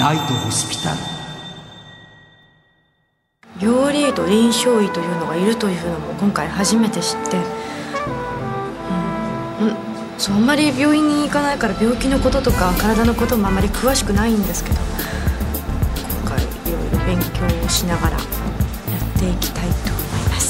ナイトホスピタル。 病理医と臨床医というのがいるというのも今回初めて知って、そうあんまり病院に行かないから病気のこととか体のこともあまり詳しくないんですけど、今回いろいろ勉強をしながらやっていきたいと思います。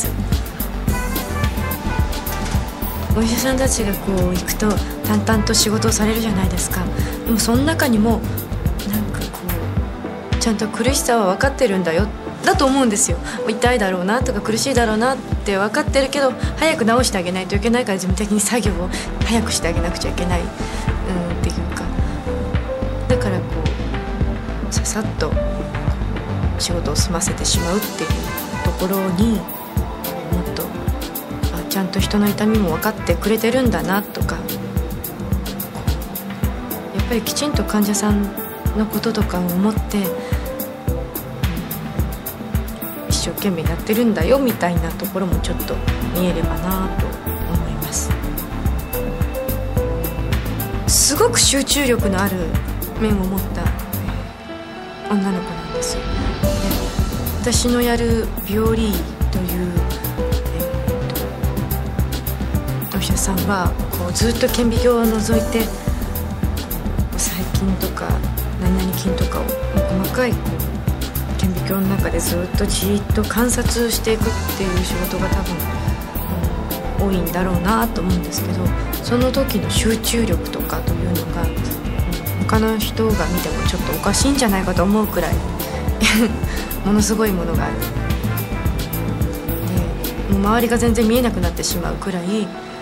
お医者さんたちがこう行くと淡々と仕事をされるじゃないですか。でもその中にもなんかこうちゃんと苦しさは分かってるんだよだと思うんですよ。痛いだろうなとか苦しいだろうなって分かってるけど早く治してあげないといけないから自分的に作業を早くしてあげなくちゃいけない、っていうか、だからこうささっと仕事を済ませてしまうっていうところにもっとちゃんと人の痛みも分かってくれてるんだなとか、やっぱりきちんと患者さんのこととかを思って一生懸命やってるんだよみたいなところもちょっと見えればなと思います。すごく集中力のある面を持った女の子なんですよ。で、私のやる病理医という、お医者さんはこうずっと顕微鏡を覗いて細菌とか何々菌とかを細かい顕微鏡の中でずっとじっと観察していくっていう仕事が多分、多いんだろうなと思うんですけど、その時の集中力とかというのが、他の人が見てもちょっとおかしいんじゃないかと思うくらいものすごいものがある。で、もう周りが全然見えなくなってしまうくらい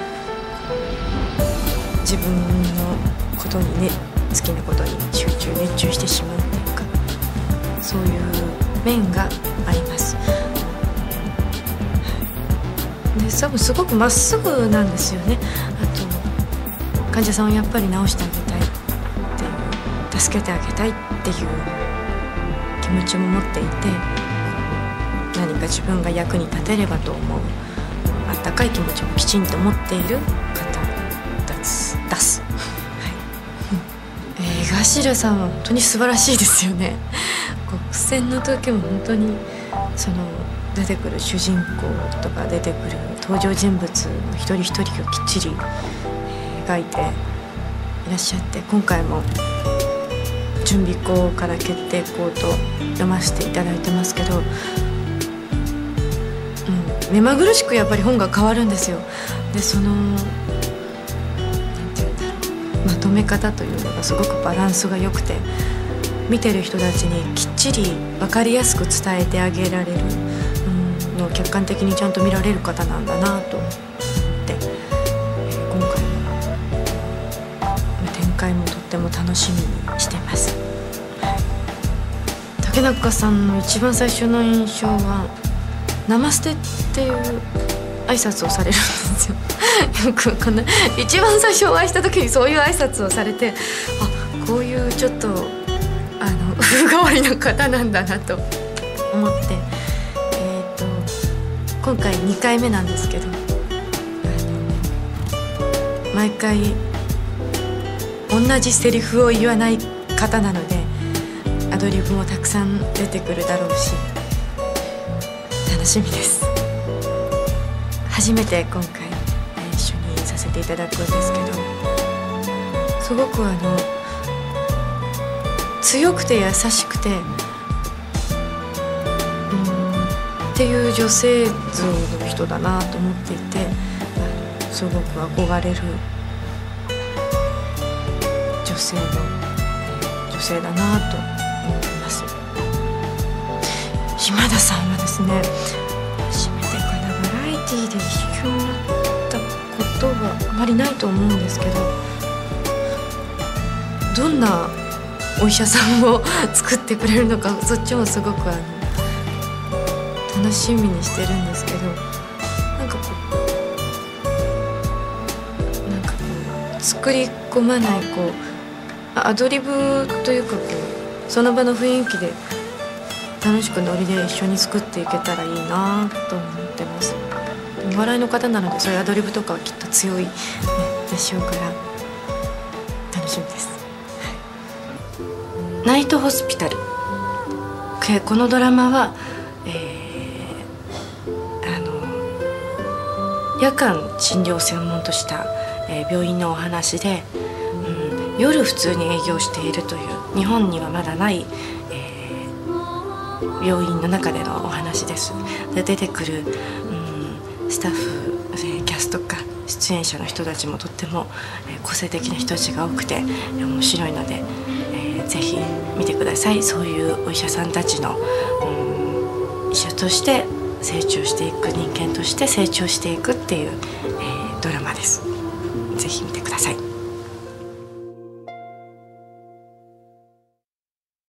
自分のことにね、好きなことに熱中してしまうっていうか、そういう面があります。で、多分すごくまっすぐなんですよね。あと患者さんをやっぱり治してあげたいっていう、助けてあげたいっていう気持ちも持っていて、何か自分が役に立てればと思うあったかい気持ちもきちんと持っている方出す江頭さんは本当に素晴らしいですよね。国選の時も本当にその出てくる主人公とか出てくる登場人物の一人一人をきっちり描いていらっしゃって、今回も準備稿から決定稿と読ませていただいてますけど、目まぐるしくやっぱり本が変わるんですよ。で、そのまとめ方というのがすごくバランスが良くて、見てる人たちにきっちり分かりやすく伝えてあげられるのを客観的にちゃんと見られる方なんだなと思って、今回の展開もとっても楽しみにしてます。竹中さんの一番最初の印象はナマステっていう挨拶をされるんですよ。よくわかんない。一番最初お会いした時にそういう挨拶をされて、こういうちょっと風変わりな方なんだなと思って、今回2回目なんですけど、毎回同じセリフを言わない方なのでアドリブもたくさん出てくるだろうし楽しみです。初めて今回一緒にさせていただくんですけど、すごく強くて優しくてっていう女性像の人だなと思っていて、すごく憧れる女性だなと思います。島田さんはですね、初めてかな、バラエティーで一緒になったことはあまりないと思うんですけど、どんなお医者さんを作ってくれるのか、そっちもすごく楽しみにしてるんですけど、なんかこう作り込まないアドリブというかその場の雰囲気で楽しくノリで一緒に作っていけたらいいなと思ってます。お笑いの方なのでそういうアドリブとかはきっと強い、でしょうから楽しみです。 ナイトホスピタル。このドラマは、夜間診療を専門とした、病院のお話で、夜普通に営業しているという日本にはまだない、病院の中でのお話です。で出てくる、スタッフ、キャストか出演者の人たちもとっても、個性的な人たちが多くて面白いので、ぜひ見てください。そういうお医者さんたちの、医者として成長していく、人間として成長していくっていう、ドラマです。ぜひ見てください。